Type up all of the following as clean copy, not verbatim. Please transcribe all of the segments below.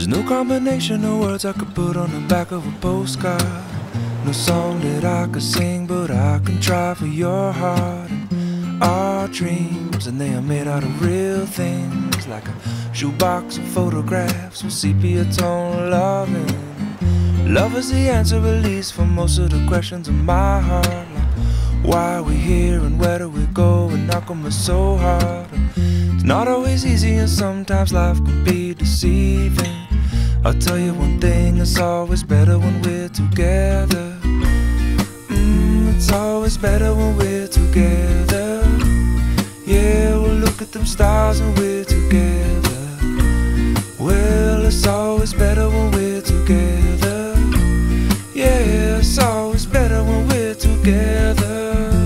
There's no combination of words I could put on the back of a postcard. No song that I could sing, but I can try for your heart. And our dreams, and they are made out of real things, like a shoebox of photographs with sepia tone loving. Love is the answer, at least, for most of the questions in my heart. Like, why are we here and where do we go, and how come it's so hard? It's not always easy, and sometimes life can be deceiving. I'll tell you one thing, it's always better when we're together. It's always better when we're together. Yeah, we'll look at them stars and we're together. Well, it's always better when we're together. Yeah, it's always better when we're together.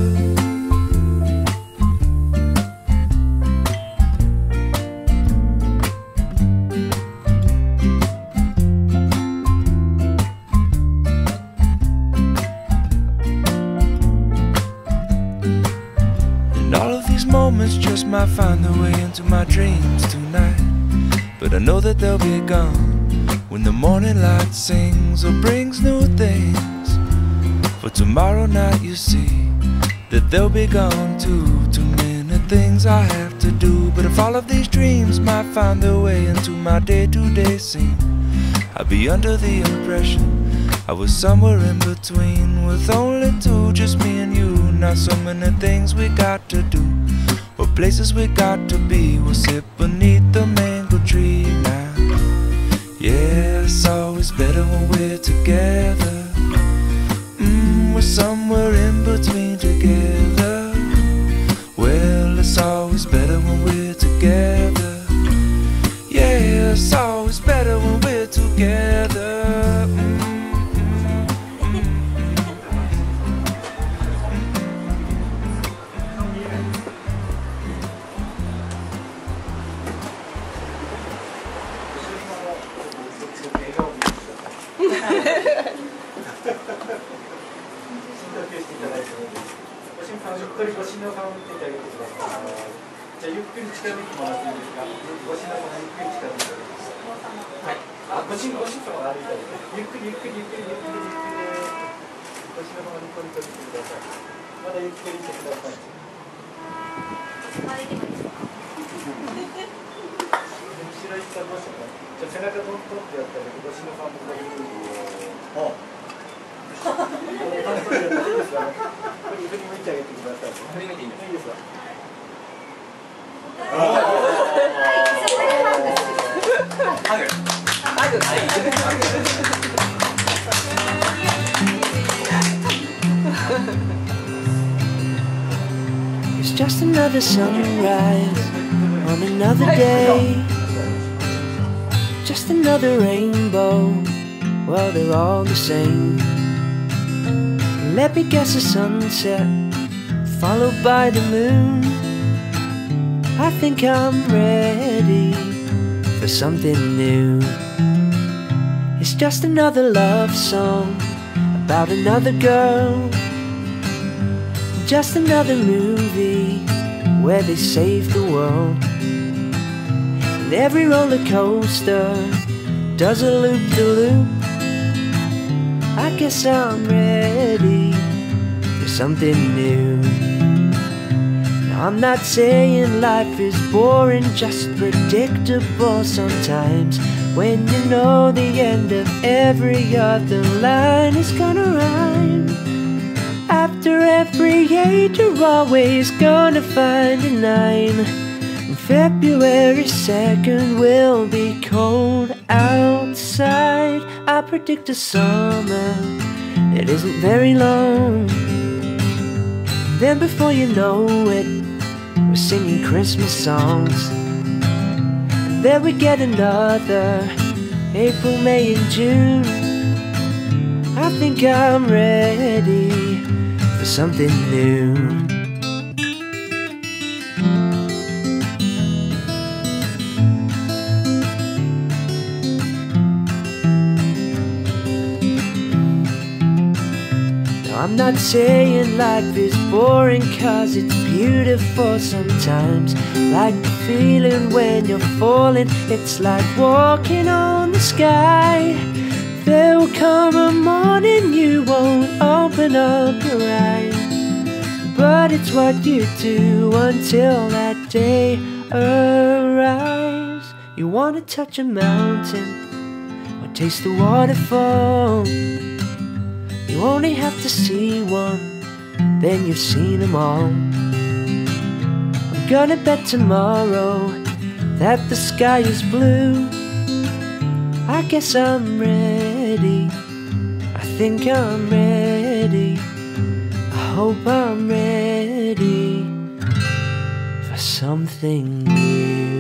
Moments just might find their way into my dreams tonight, but I know that they'll be gone when the morning light sings or brings new things. For tomorrow night you see that they'll be gone too. Too many things I have to do, but if all of these dreams might find their way into my day-to-day scene, I'd be under the impression I was somewhere in between, with only two, just me and you. Not so many things we got to do, or places we got to be. We'll sit beneath the mango tree now. Yeah, it's always better when we're together. We're somewhere in between together. Well, it's always better when we're together. Yeah, it's always better when we're together. It's just another sunrise on another day, just another rainbow, well, they're all the same. Let me guess, a sunset followed by the moon. I think I'm ready for something new. It's just another love song about another girl, just another movie where they save the world. And every roller coaster does a loop-de-loop. I guess I'm ready for something new. Now, I'm not saying life is boring, just predictable sometimes. When you know the end of every other line is gonna rhyme. After every 8 you're always gonna find a 9. And February 2nd will be cold outside. I predict a summer that isn't very long. Then before you know it, we're singing Christmas songs. And then we get another April, May and June. I think I'm ready for something new. I'm not saying life is boring, cause it's beautiful sometimes. Like the feeling when you're falling, it's like walking on the sky. There will come a morning you won't open up your eyes, but it's what you do until that day arrives. You wanna touch a mountain or taste the waterfall. You only have to see one, then you've seen them all. I'm gonna bet tomorrow that the sky is blue. I guess I'm ready, I think I'm ready, I hope I'm ready for something new.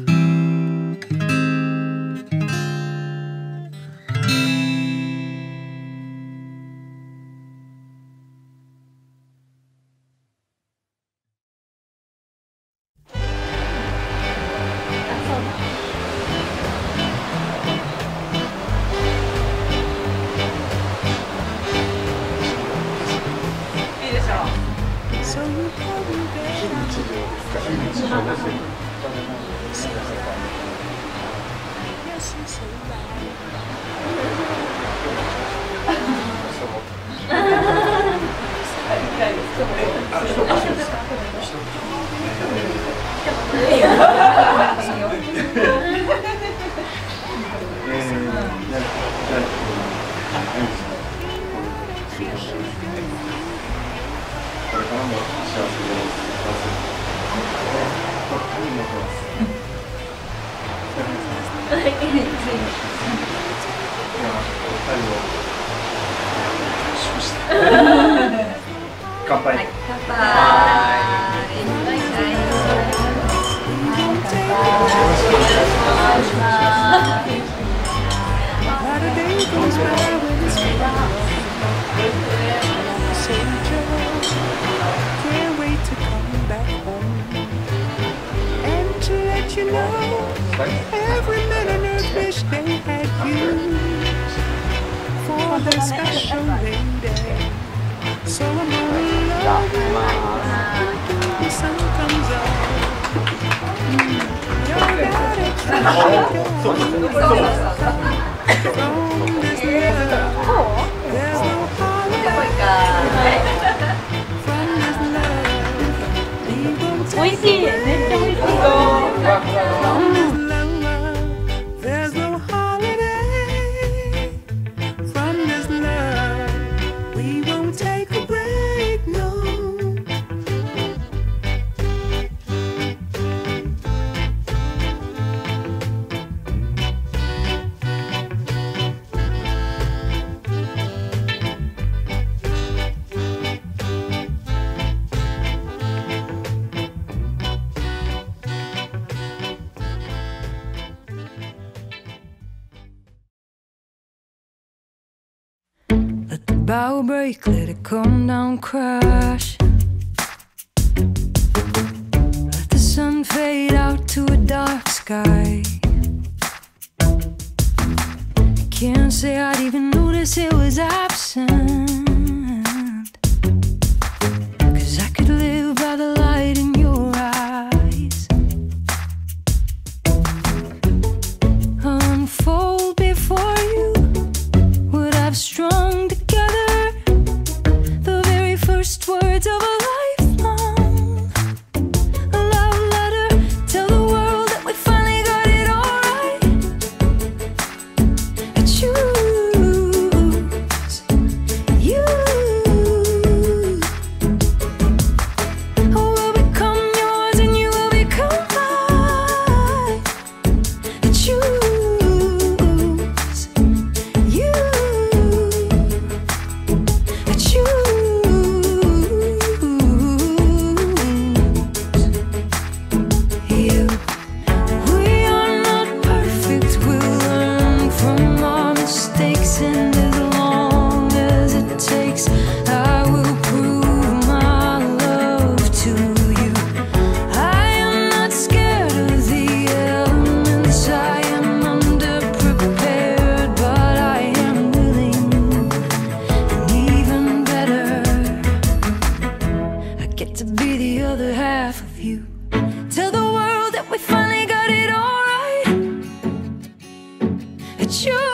乾杯。 乾杯。 Can't wait to come back home and to let you know every minute I wish they had you for the special lady. So I'm gonna love you when the sun comes up. You got it, from this love, there's no holiday. From this love, we won't take away. From this love, there's no holiday. From this love, we won't take a break, no. Let the bow break, let it come down, crash. Let the sun fade out to a dark sky. I can't say I'd even notice it was absent, 'cause I could live by the light in your eyes. Unfold before you what I've strung together, the very first words of a lifelong, a love letter. Tell the world that we finally got it all right. I choose you. behalf of you. Tell the world that we finally got it all right. That you